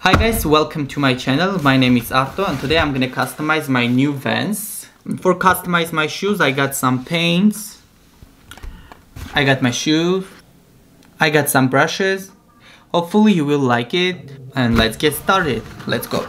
Hi guys, welcome to my channel. My name is Arto and today I'm gonna customize my new Vans. For customize my shoes, I got some paints, I got my shoes, I got some brushes. Hopefully you will like it and let's get started. Let's go.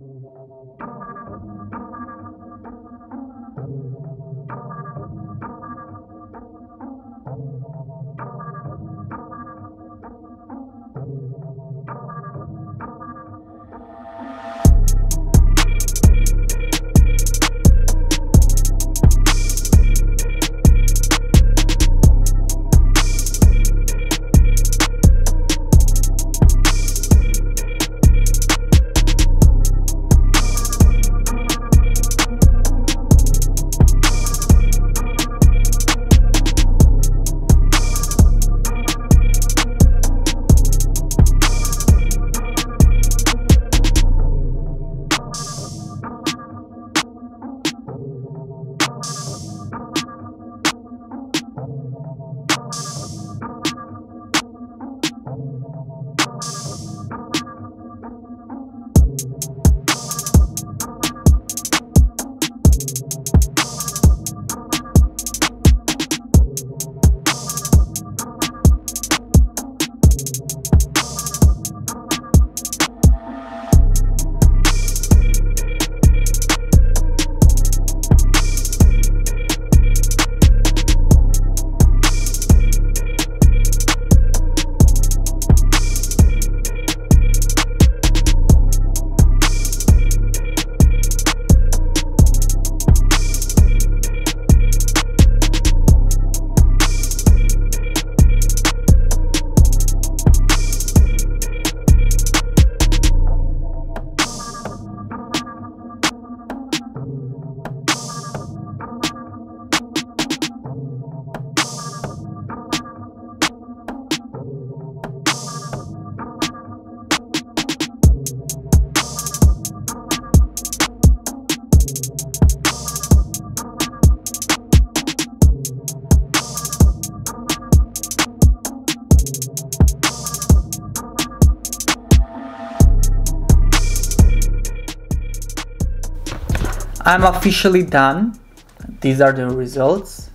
I'm officially done. These are the results.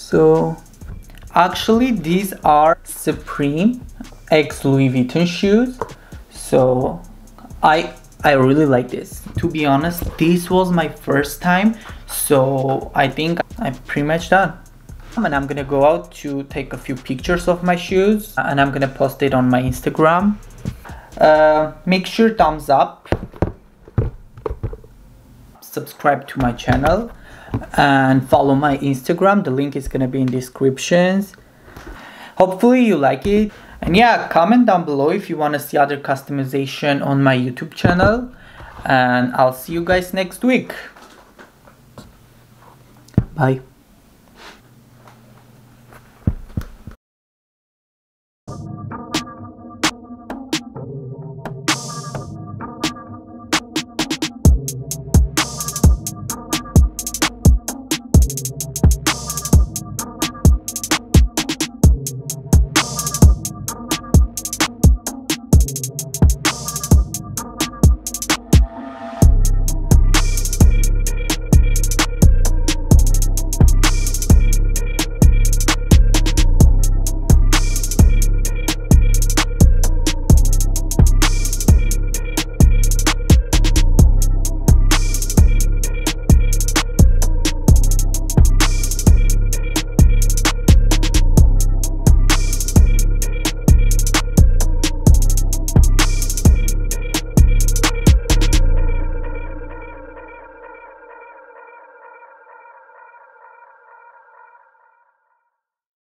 So actually these are Supreme X Louis Vuitton shoes. So I really like this. To be honest, this was my first time, so I think I'm pretty much done. And I'm gonna go out to take a few pictures of my shoes and I'm gonna post it on my Instagram. Make sure thumbs up, subscribe to my channel, and follow my Instagram. The link is gonna be in descriptions. Hopefully you like it, and yeah, comment down below if you want to see other customization on my YouTube channel, and I'll see you guys next week. Bye.